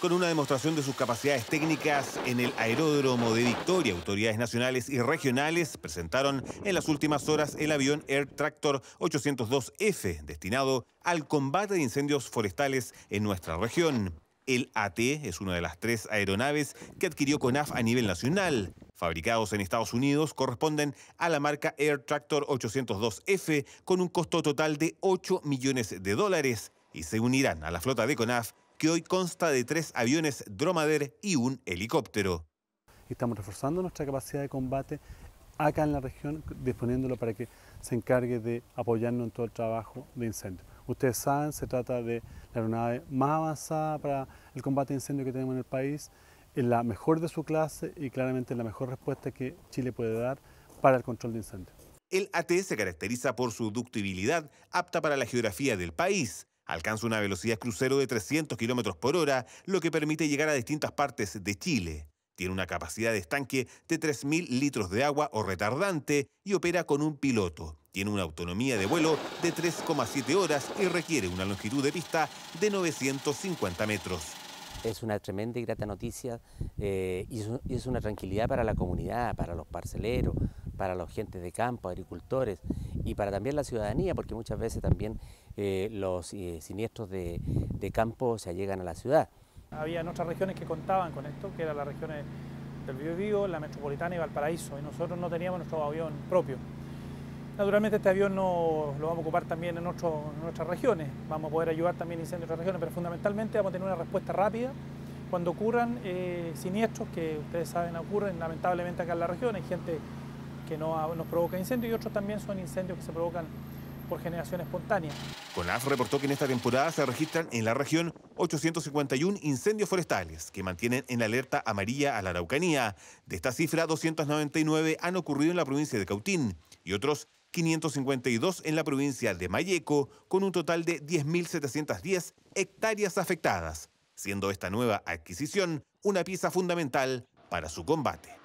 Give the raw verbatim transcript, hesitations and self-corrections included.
Con una demostración de sus capacidades técnicas en el aeródromo de Victoria, autoridades nacionales y regionales presentaron en las últimas horas el avión Air Tractor ochocientos dos F, destinado al combate de incendios forestales en nuestra región. El A T es una de las tres aeronaves que adquirió CONAF a nivel nacional. Fabricados en Estados Unidos, corresponden a la marca Air Tractor ochocientos dos F con un costo total de ocho millones de dólares y se unirán a la flota de CONAF, que hoy consta de tres aviones Dromader y un helicóptero. Estamos reforzando nuestra capacidad de combate acá en la región, disponiéndolo para que se encargue de apoyarnos en todo el trabajo de incendios. Ustedes saben, se trata de la aeronave más avanzada para el combate de incendios que tenemos en el país, es la mejor de su clase y claramente la mejor respuesta que Chile puede dar para el control de incendios. El A T se caracteriza por su ductibilidad apta para la geografía del país. Alcanza una velocidad crucero de trescientos kilómetros por hora, lo que permite llegar a distintas partes de Chile. Tiene una capacidad de estanque de tres mil litros de agua o retardante y opera con un piloto. Tiene una autonomía de vuelo de tres coma siete horas y requiere una longitud de pista de novecientos cincuenta metros. Es una tremenda y grata noticia eh, y, es, y es una tranquilidad para la comunidad, para los parceleros, para los gentes de campo, agricultores y para también la ciudadanía, porque muchas veces también eh, los eh, siniestros de, de campo se allegan a la ciudad. Había otras regiones que contaban con esto, que eran las regiones del Biobío, la Metropolitana y Valparaíso, y nosotros no teníamos nuestro avión propio. Naturalmente este avión no, lo vamos a ocupar también en, otro, en nuestras regiones, vamos a poder ayudar también a incendios en otras regiones, pero fundamentalmente vamos a tener una respuesta rápida cuando ocurran eh, siniestros que ustedes saben ocurren lamentablemente acá en la región. Hay gente que no, nos provoca incendios y otros también son incendios que se provocan por generación espontánea. CONAF reportó que en esta temporada se registran en la región ochocientos cincuenta y uno incendios forestales que mantienen en la alerta amarilla a la Araucanía. De esta cifra, doscientos noventa y nueve han ocurrido en la provincia de Cautín y otros quinientos cincuenta y dos en la provincia de Malleco, con un total de diez mil setecientas diez hectáreas afectadas, siendo esta nueva adquisición una pieza fundamental para su combate.